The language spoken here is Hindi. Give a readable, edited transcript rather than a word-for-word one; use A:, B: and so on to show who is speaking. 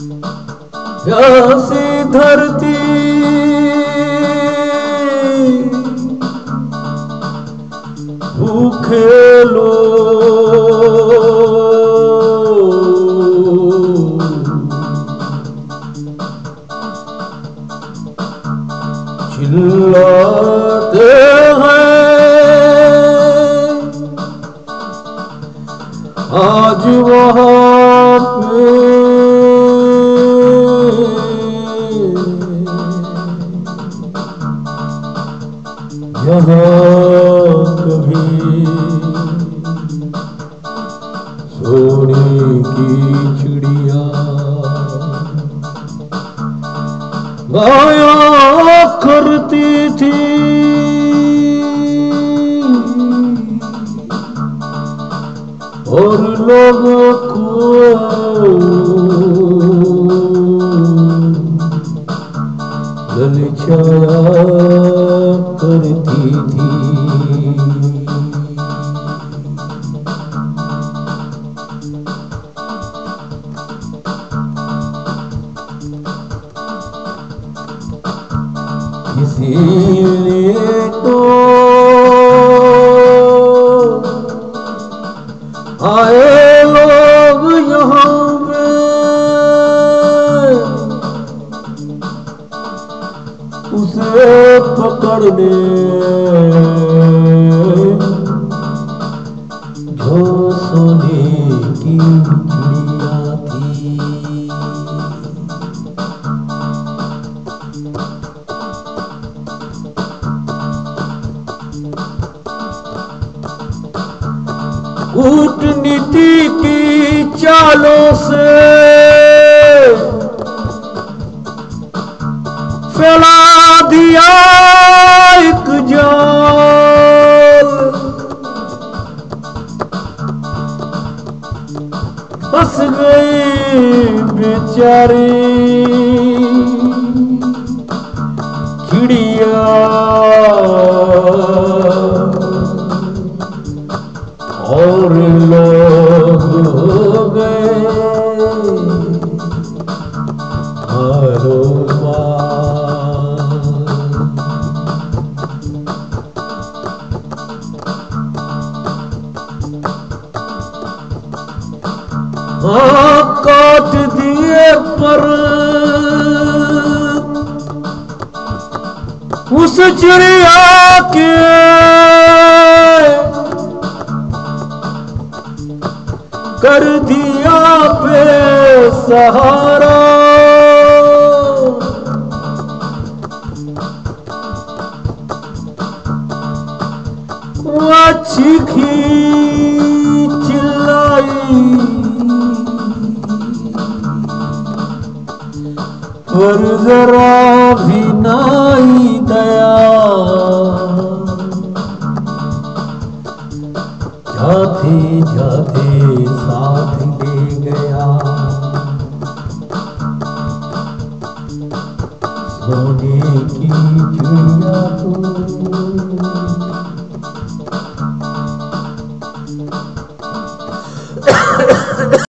A: प्यासी धरती भूखे लोग चिल्लाते हैं आज वहाँ पे यहाँ कभी सोने की चिड़िया गाया करती थी और लोगों को ललचाया करती थी। इसीलिए तो आए लोग यहाँ पे उसे पकड़ने जो सोने की चिड़िया थी। कूटनीति की चालों से फैला दिया एक जाल, फंस गई बेचारी चिड़िया और लोग हो गए काट दिए पर उस चिड़िया के कर दिया बेसहारा। वो चीखी चिल्लाई पर जरा भी नहीं दया, जाते जाते साथ ले गया सोने की चिड़िया को।